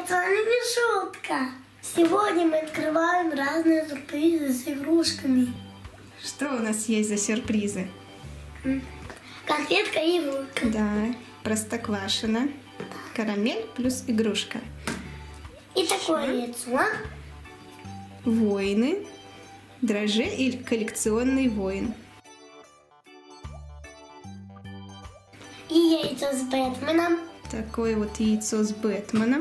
с вами Мишутка. Сегодня мы открываем разные сюрпризы с игрушками. Что у нас есть за сюрпризы? Конфетка и игрушка. Да, Простоквашино, карамель плюс игрушка. И такое яйцо. Воины, дрожжи и коллекционный воин. И яйцо с Бэтменом. Такое вот яйцо с Бэтменом.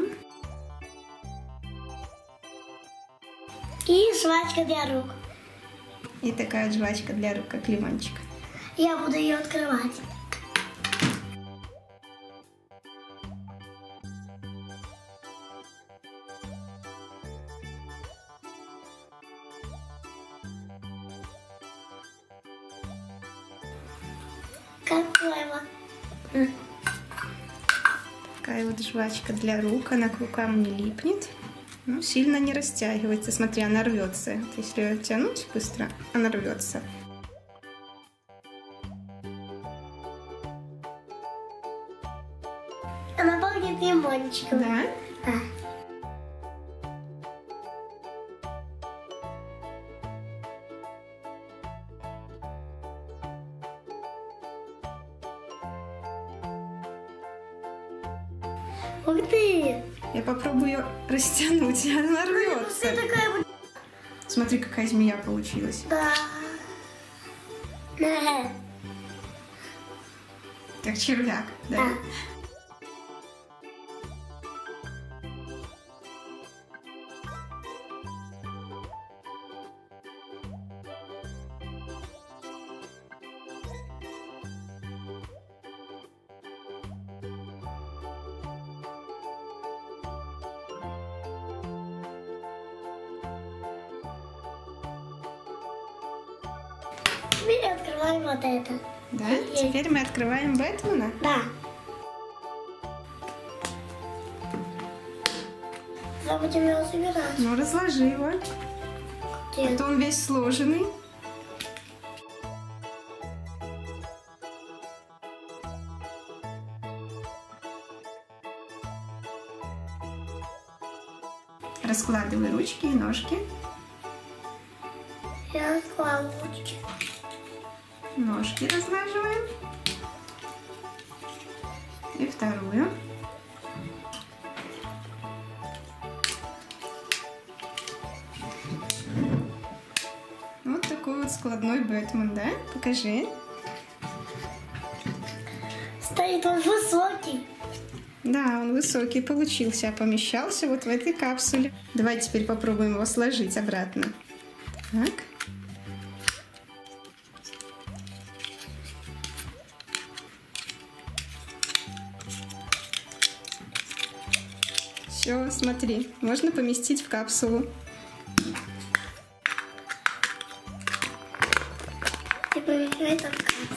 И жвачка для рук. И такая жвачка для рук, как лимончик. Я буду ее открывать. Какой вот? Такая вот жвачка для рук, она к рукам не липнет. Ну, сильно не растягивается. Смотри, она рвется. Если ее тянуть быстро, она рвется. Она пахнет лимончиком. Да? Да. Ух ты! Я попробую ее растянуть, она рвется. Ты такая вот... Смотри, какая змея получилась. Да. Да. Как червяк, да? Да. Теперь открываем вот это. Да? Теперь мы открываем Бэтмена. Да. Тогда будем его собирать. Ну, разложи его. Где? Это он весь сложенный. Раскладывай ручки и ножки. Я склала ручки. Ножки разлаживаем. И вторую. Вот такой вот складной Бэтмен, да? Покажи. Стоит он высокий. Да, он высокий получился, помещался вот в этой капсуле. Давай теперь попробуем его сложить обратно. Так. Все, смотри, можно поместить в капсулу. И помещай это в капсулу.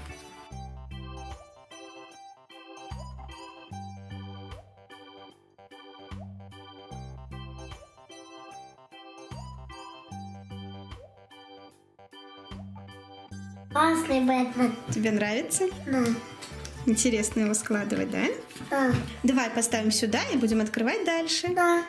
Классный Бэтмен. Тебе нравится? Да. Интересно его складывать, да? Да. Давай поставим сюда и будем открывать дальше. Да.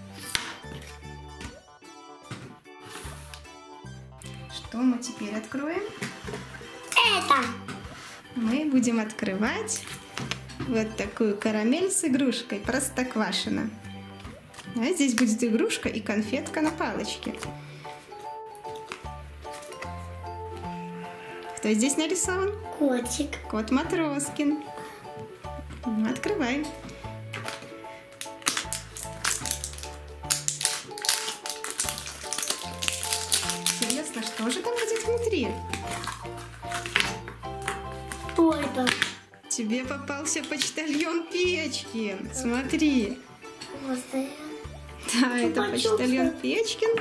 Что мы теперь откроем? Это. Мы будем открывать вот такую карамель с игрушкой Простоквашино. А здесь будет игрушка и конфетка на палочке. Кто здесь нарисован? Котик. Кот Матроскин. Ну, открывай. Интересно, что же там будет внутри? Что это? Тебе попался почтальон Печкин. Смотри. Просто... Да, это почтальон Печкин.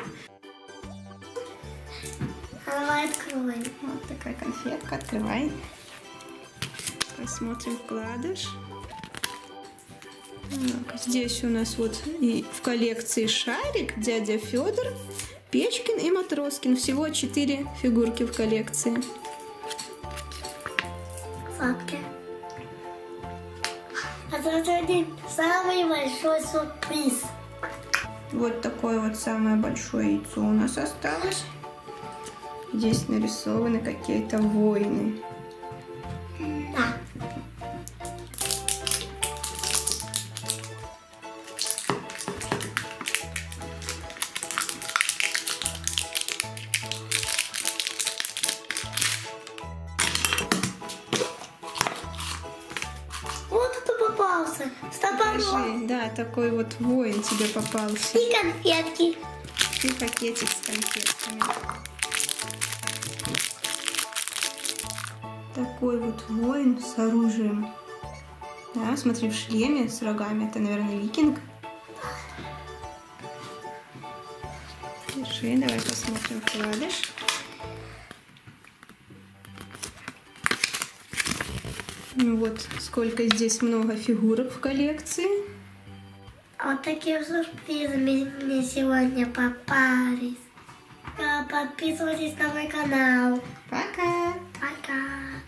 Давай откроем. Вот такая конфетка. Открывай. Посмотрим вкладыш. Так, здесь у нас вот и в коллекции шарик, дядя Федор, Печкин и Матроскин. Всего 4 фигурки в коллекции. Сладкие. А за один самый большой сюрприз. Вот такое вот самое большое яйцо у нас осталось. Здесь нарисованы какие-то воины. Да. Вот кто попался. С топором. Покажи, да, такой вот воин тебе попался. И конфетки. И пакетик с конфетками. Такой вот воин с оружием. Да, смотри, в шлеме с рогами. Это, наверное, викинг. Держи, давай посмотрим вкладыш. Ну вот, сколько здесь много фигурок в коллекции. Вот такие сюрпризы мне сегодня попались. Подписывайтесь на мой канал. Пока! Пока.